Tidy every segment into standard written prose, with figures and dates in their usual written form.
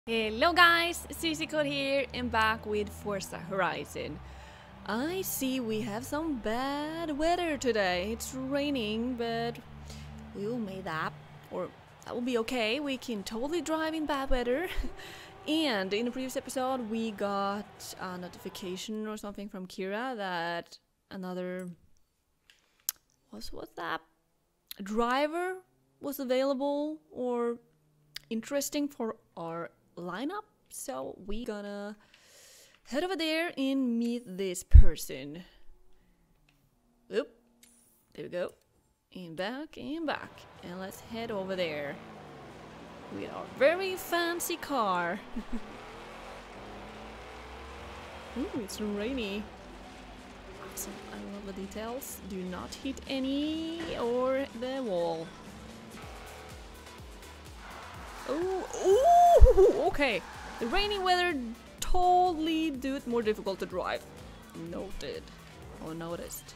Hello guys, CC here and back with Forza Horizon. I see we have some bad weather today. It's raining, but we'll make that, or that will be okay. We can totally drive in bad weather. And in the previous episode we got a notification or something from Kira that another what's that? A driver was available or interesting for our lineup, so we gonna head over there and meet this person. Oop, there we go, and back, and let's head over there with our very fancy car. Ooh, it's rainy. Awesome. I love the details. Do not hit any or the wall. Oh, okay. The rainy weather totally do it more difficult to drive. Noted. Or noticed.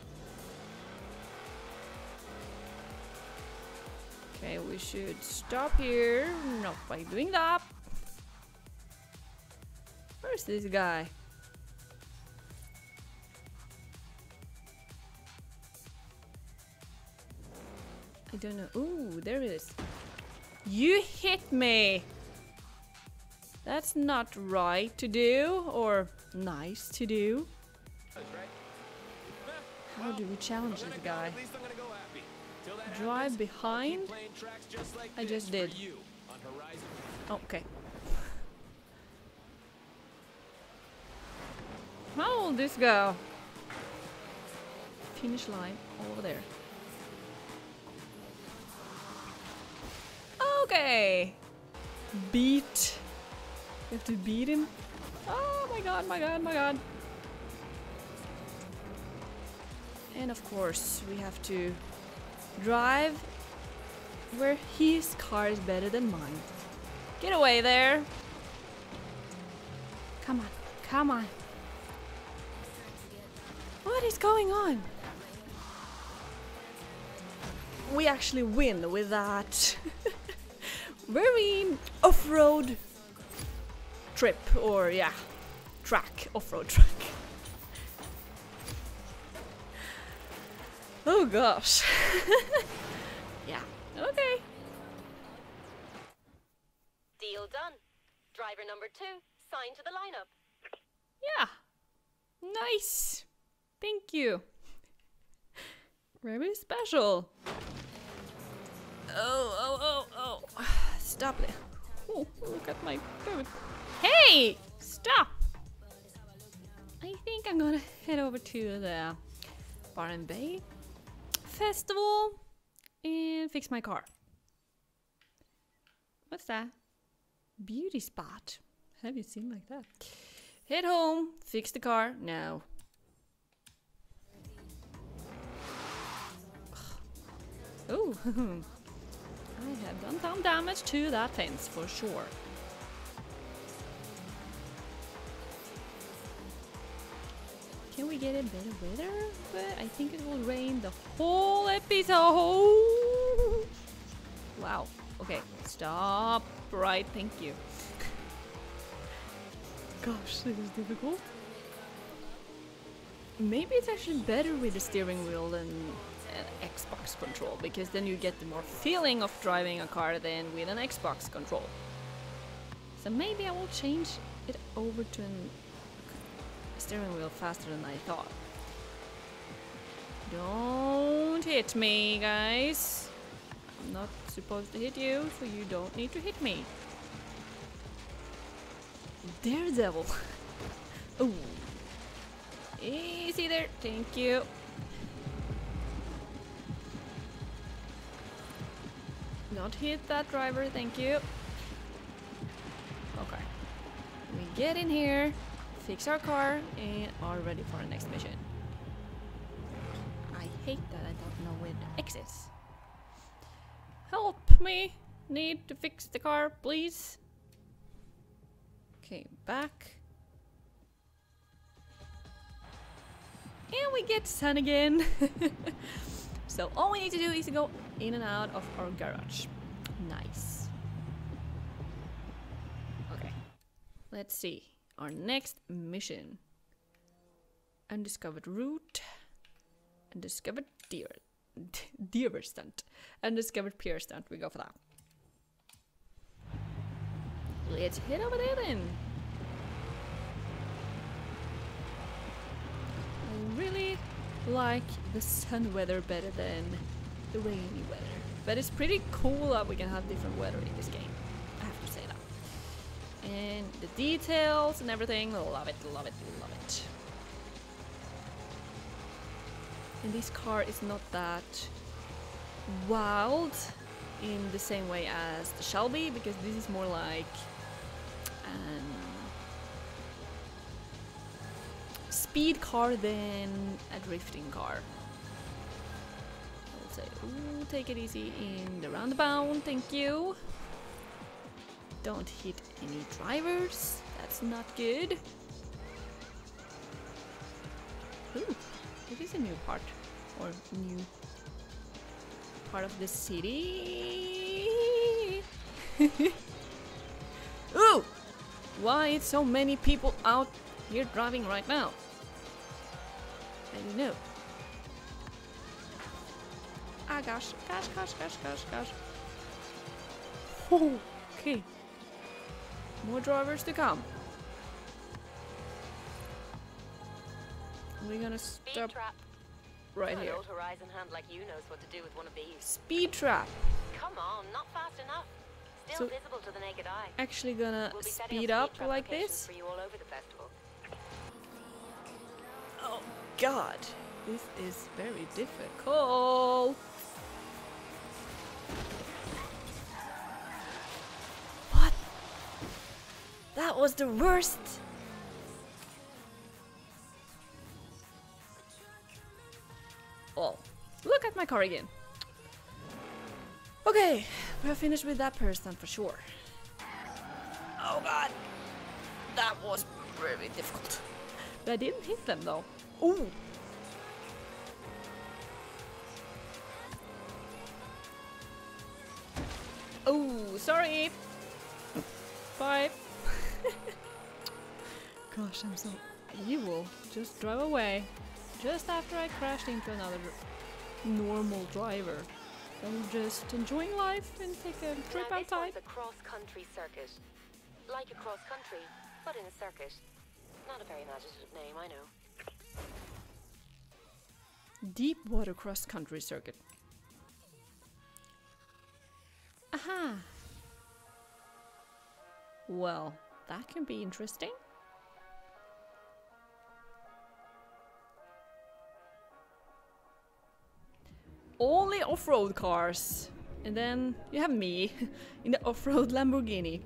Okay, we should stop here. Not by doing that. Where's this guy? I don't know. Ooh, there it is. You hit me! That's not right to do, or nice to do. How do we challenge this guy? Drive behind? I just did. Okay. How will this go? Finish line over there. Okay. Beat. You have to beat him. Oh my god, my god, my god. And of course, we have to drive where his car is better than mine. Get away there. Come on, come on. What is going on? We actually win with that. Very off-road trip, or yeah, track, off-road track. Oh gosh. Yeah, okay. Deal done. Driver number 2, signed to the lineup. Yeah, nice. Thank you. Very special. Oh. Stop it. Oh, look at my food. Hey! Stop! I think I'm gonna head over to the Byron Bay Festival and fix my car. What's that? Beauty spot. Have you seen like that? Head home, fix the car now. Oh, I have done some damage to that fence for sure. Can we get a better weather? But I think it will rain the whole episode. Wow. Okay, stop. Right, thank you. Gosh, this is difficult. Maybe it's actually better with the steering wheel than an Xbox control, because then you get the more feeling of driving a car than with an Xbox control. So maybe I will change it over to a steering wheel faster than I thought. Don't hit me, guys. I'm not supposed to hit you, so you don't need to hit me. Daredevil. Oh. Easy there, thank you. Not hit that driver, thank you. Okay. We get in here, fix our car, and are ready for the next mission. I hate that I don't know where the X is. Help me! Need to fix the car, please. Okay, back. And we get sun again. So all we need to do is to go in and out of our garage. Nice. Okay. let's see. Our next mission. Undiscovered route. Undiscovered deer stunt. Undiscovered pier stunt. We go for that. Let's head over there then. I really like the sun weather better than the rainy weather. But it's pretty cool that we can have different weather in this game. I have to say that. And the details and everything, love it, love it, love it. And this car is not that wild in the same way as the Shelby, because this is more like speed car than a drifting car. I'll say, ooh, take it easy in the roundabout, thank you. Don't hit any drivers, that's not good. Ooh, it is a new part, or new part of the city. Ooh! Why is so many people out here driving right now? I don't know. Ah gosh, gosh. Oh, okay. More drivers to come. We're gonna stop right here. An old Horizon hand like you knows what to do with one of these. Speed trap. Come on, not fast enough. Still visible to the naked eye. Actually gonna We'll be speed up like this. for you all over the festival. Oh god, this is very difficult. What? That was the worst. Oh, look at my car again. Okay, we're finished with that person for sure. Oh god, that was very difficult. But I didn't hit them though. Ooh. Oh, sorry. Bye. Gosh, I'm so evil. Just drive away. Just after I crashed into another normal driver. I'm just enjoying life and take a trip outside. This one's a cross-country circuit. Like a cross-country, but in a circuit. Not a very imaginative name, I know. Deep water cross-country circuit. Aha! Well, that can be interesting. Only off-road cars. And then you have me in the off-road Lamborghini.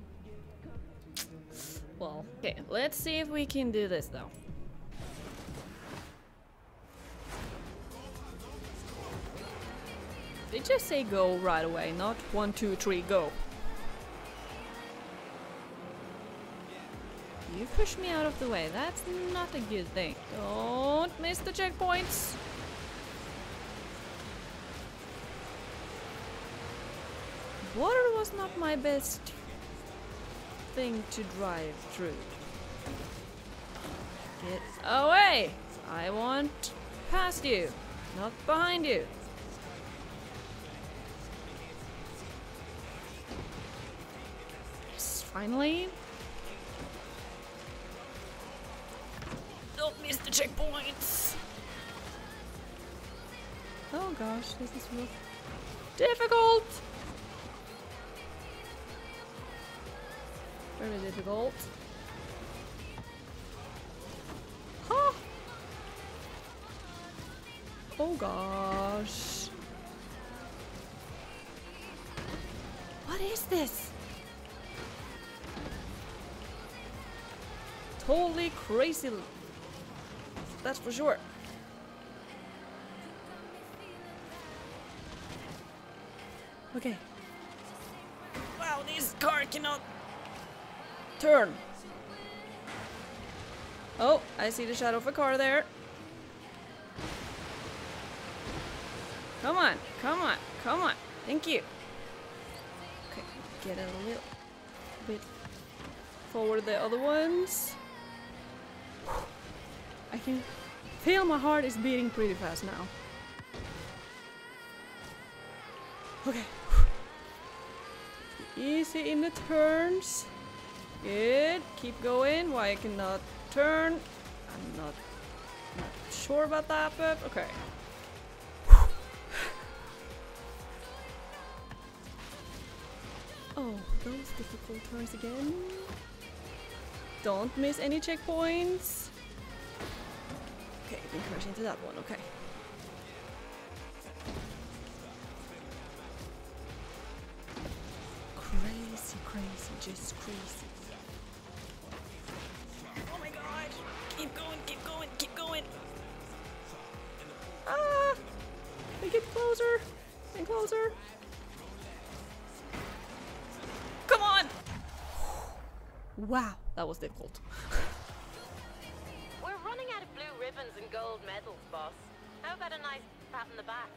Well, okay, let's see if we can do this though. They just say go right away, not 1, 2, 3, go. You pushed me out of the way, that's not a good thing. Don't miss the checkpoints. Water was not my best thing to drive through. Get away! I want past you, not behind you. Yes, finally. Don't miss the checkpoints. Oh gosh, this is real difficult. Very difficult. Huh. Oh gosh. What is this? Totally crazy. That's for sure. Okay. Wow, this car cannot turn. Oh, I see the shadow of a car there. Come on, come on, come on. Thank you. Okay, get a little bit forward the other ones. I can feel my heart is beating pretty fast now. Okay. Easy in the turns. Good. Keep going. Why I cannot turn? I'm not sure about that, but okay. Oh, those difficult turns again. Don't miss any checkpoints. Okay, we crash into that one, okay. Crazy, crazy, just crazy. Oh my god! Keep going, keep going, keep going! Ah! We get closer and closer. Come on! Wow, that was difficult. We're running out of blue ribbons and gold medals, boss. How about a nice pat in the back?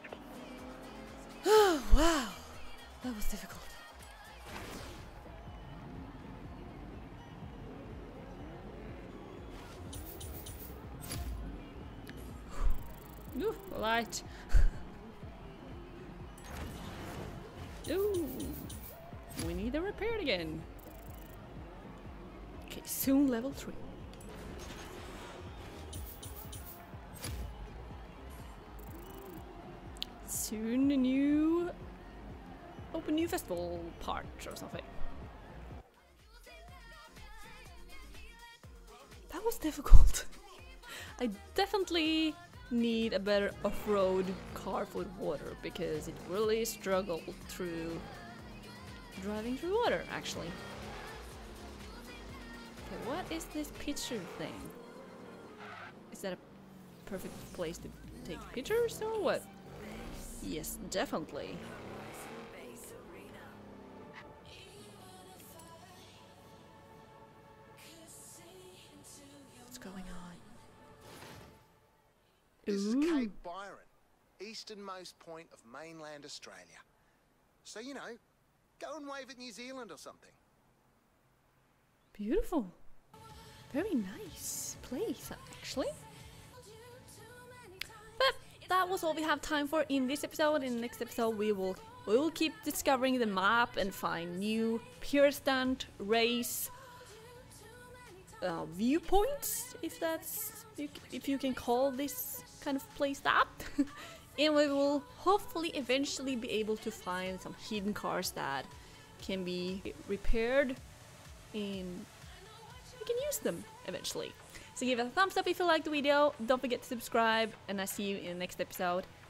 Oh, wow, that was difficult. Ooh, light. Ooh, we need to repair it again. Okay, soon level 3. Soon a new open new festival part or something. That was difficult. I definitely need a better off-road car for water because it really struggled through driving through water actually. Okay, what is this picture thing? Is that a perfect place to take pictures or what? Yes, definitely. What's going on? This is Ooh. Cape Byron, easternmost point of mainland Australia. So, you know, go and wave at New Zealand or something. Beautiful. Very nice place, actually. But that was all we have time for in this episode. In the next episode, we will keep discovering the map and find new pure stunt race viewpoints, if you can call this kind of place that. And we will hopefully eventually be able to find some hidden cars that can be repaired and we can use them eventually. So give it a thumbs up if you liked the video, don't forget to subscribe, and I'll see you in the next episode.